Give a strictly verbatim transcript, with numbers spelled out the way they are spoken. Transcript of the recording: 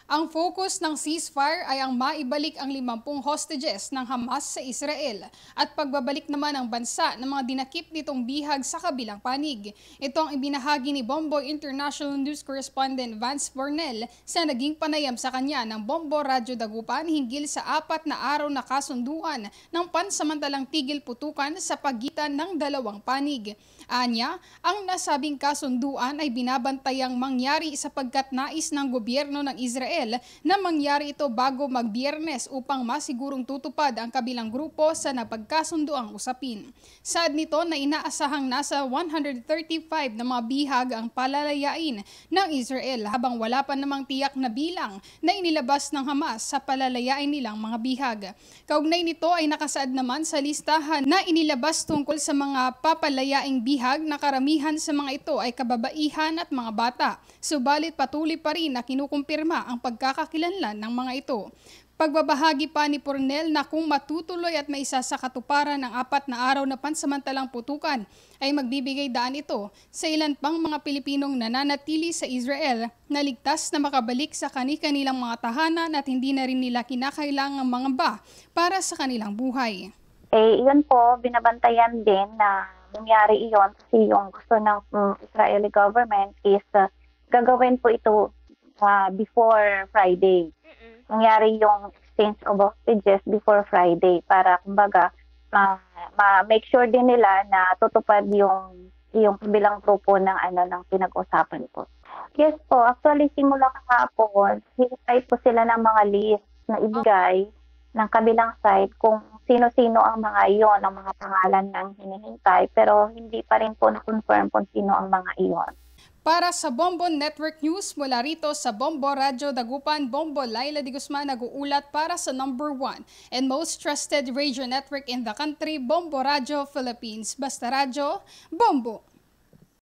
Ang focus ng ceasefire ay ang maibalik ang limampung hostages ng Hamas sa Israel at pagbabalik naman ng bansa ng mga dinakip nitong bihag sa kabilang panig. Ito ang ibinahagi ni Bomboy International News Correspondent Vance Bornel sa naging panayam sa kanya ng Bombo Radyo Dagupan hinggil sa apat na araw na kasunduan ng pansamantalang tigil putukan sa pagitan ng dalawang panig. Anya, ang nasabing kasunduan ay binabantayang mangyari sapagkat nais ng gobyerno ng Israel na mangyari ito bago mag-Biyernes upang masigurong tutupad ang kabilang grupo sa napagkasunduang usapin. Saad nito na inaasahang nasa one hundred thirty-five na mga bihag ang palalayain ng Israel habang wala pa namang tiyak na bilang na inilabas ng Hamas sa palalayain nilang mga bihag. Kaugnay nito ay nakasaad naman sa listahan na inilabas tungkol sa mga papalayaing bihag na karamihan sa mga ito ay kababaihan at mga bata. Subalit patuloy pa rin na kinukumpirma ang pagkakakilanlan ng mga ito. Pagbabahagi pa ni Pornel na kung matutuloy at maisa sa katuparan ng apat na araw na pansamantalang putukan ay magbibigay daan ito sa ilan pang mga Pilipinong nananatili sa Israel na ligtas na makabalik sa kani-kanilang mga tahanan at hindi na rin nila kinakailangang mangamba para sa kanilang buhay. Eh, iyon po, binabantayan din na nangyari iyon kasi yung gusto ng um, Israeli government is uh, gagawin po ito uh, before Friday. Nangyari yung exchange of hostages before Friday para kumbaga ma-make sure din nila na tutupad yung yung kabilang grupo ng ano ng pinag-usapan po. Yes po, actually simula kahapon, hinihintay po sila ng mga list na ibigay ng kabilang side kung sino-sino ang mga iyon, ang mga pangalan ng hinihintay, pero hindi pa rin po na-confirm kung sino ang mga iyon. Para sa Bombo Network News, mula rito sa Bombo Radyo Dagupan, Bombo Laila Di Guzman nag-uulat para sa number one and most trusted radio network in the country, Bombo Radyo Philippines. Basta Radyo, Bombo!